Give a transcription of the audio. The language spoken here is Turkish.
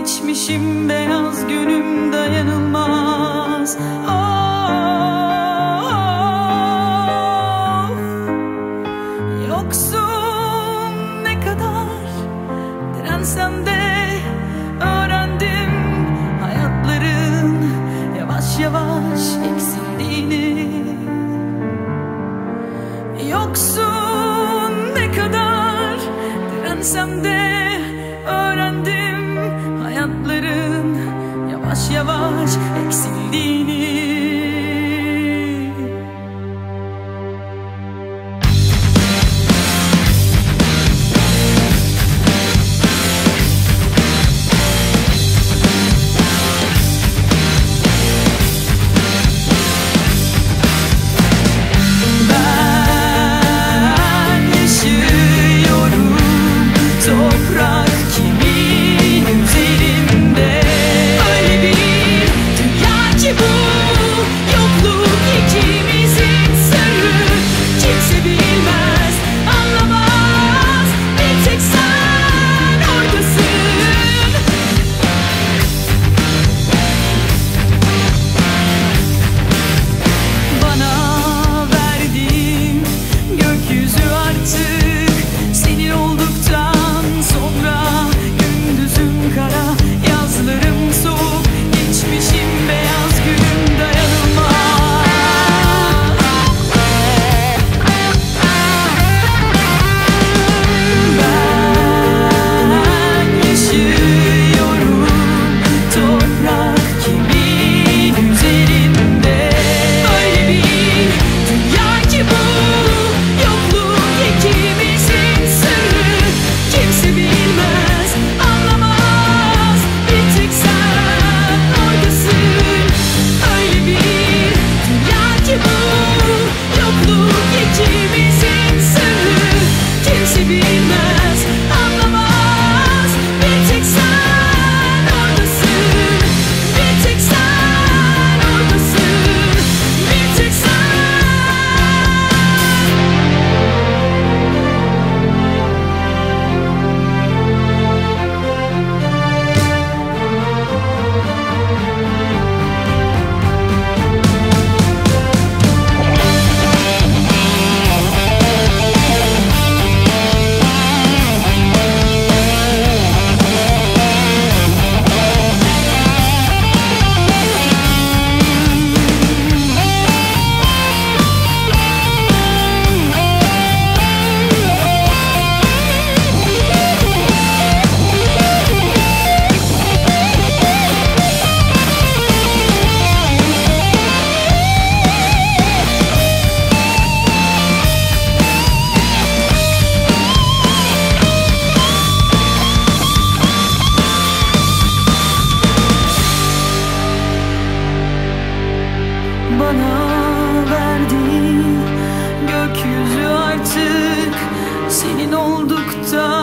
Geçmişim beyaz, günüm dayanılmaz. Of, yoksun ne kadar dirensem de öğrendim hayatların yavaş yavaş eksildiğini. Yoksun ne kadar dirensem de öğrendim hayatların yavaş yavaş eksildiğini. Toprak kimin üzerinde? Öyle bir dünya ki bu, yokluk ikimizin sırrı. Kimse bilmez, anlamaz, bir tek sen oradasın. Bana verdiğin gökyüzü artık senin olduktan sonra gündüzüm kara, yazlarım soğuk, geçmişim beyaz, günüm dayanılmaz. Ben yaşıyorum, toprak kimin üzerinde? Öyle bir dünya ki bu, yokluk ikimizin sırrı. Kimse bilmez, anlamaz, bir tek sen oradasın. Öyle bir dünya ki bu, yokluk ikimizin sırrı. Kimse bilmez, anlamaz, bir tek sen oradasın. Bir tek sen oradasın, bir tek sen. Bana verdiğin gökyüzü artık senin olduktan